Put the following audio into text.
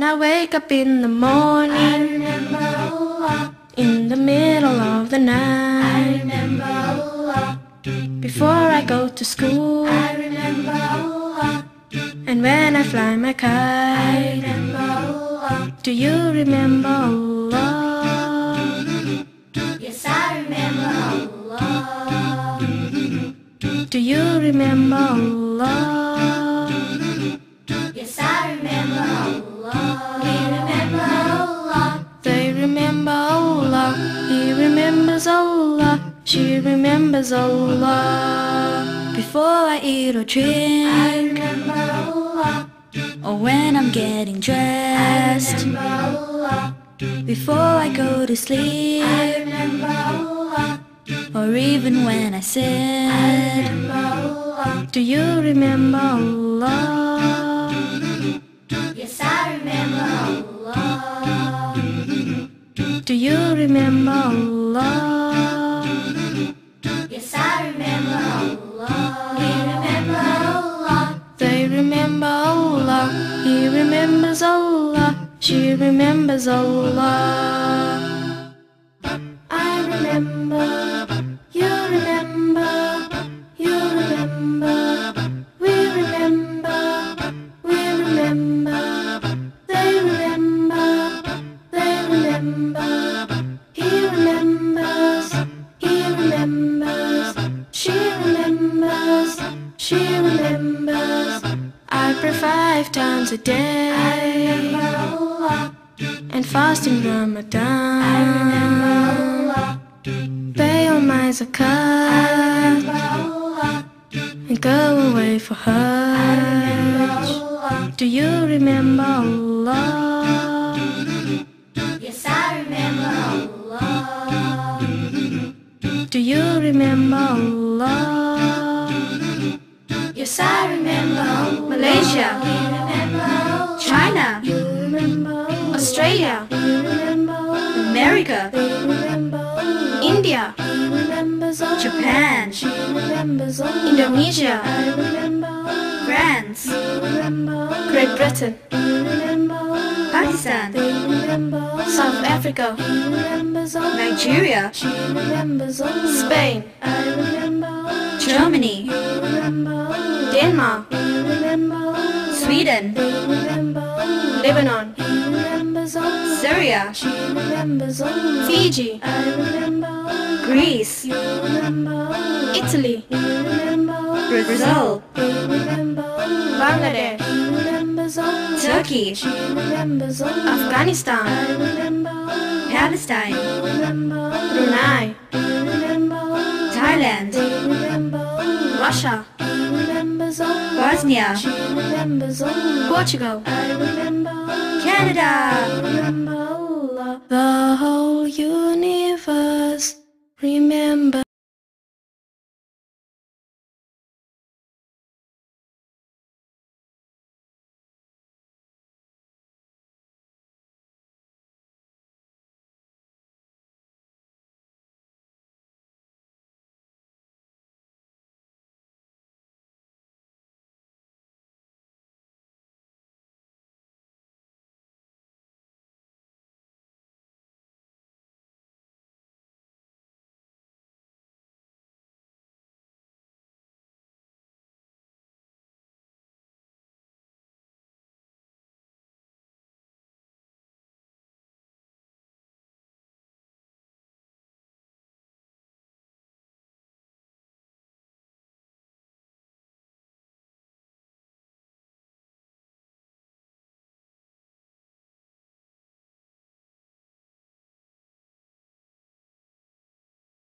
I wake up in the morning, I remember Allah. in the middle of the night, I remember Allah. before I go to school, I remember Allah. and when I fly my I kite. remember Allah. Do you remember Allah? Yes, I remember Allah. Do you remember Allah? Yes, I remember Allah. We remember Allah. They remember Allah, he remembers Allah, she remembers Allah. Before I eat or I drink, remember Allah. or when I'm getting I dressed, remember Allah. before I go to I sleep, remember Allah. or even when I I sit. remember Allah. Do you remember Allah? Yes, I remember Allah. Do you remember Allah? Yes, I remember Allah. We remember Allah. They remember Allah, he remembers Allah, she remembers Allah. I remember, you remember, you remember, we remember, we remember, they remember, they remember, he remembers, she remembers, she remembers. I pray 5 times a day, I remember Allah. and fast in I Ramadan. remember Allah. Pay all my I zakat, remember Allah. and go away for I remember Hajj. Allah. Do you remember Allah? Yes, I remember Allah. Do you remember Allah? Yes, I remember Allah. Malaysia, We remember Allah. China, You remember Allah. Australia, You remember Allah. America, They remember Allah. India, He remembers Allah. Japan, She remembers Allah. Indonesia, I remember Allah. France, You remember Allah. Great Britain, You remember Allah. Pakistan, They remember Allah. South Africa, He remembers Allah. Nigeria, She remembers Allah. Spain, I remember Allah. Germany, You remember Allah. Denmark, You remember Allah. Sweden, They remember Allah. Lebanon, He remembers Allah. Syria, She remembers Allah. Fiji, I remember Allah. Greece, You remember Allah. Italy, You remember Allah. Brazil, They remember Allah. Bangladesh, He remembers Allah. Turkey, She remembers Allah. Afghanistan, I remember Allah. Palestine, You remember Allah. Brunei, You remember Allah. Thailand, They remember Allah. Russia, He remembers Allah. Bosnia, She remembers Allah. Portugal, I remember Allah. Canada. Remember Allah. The whole universe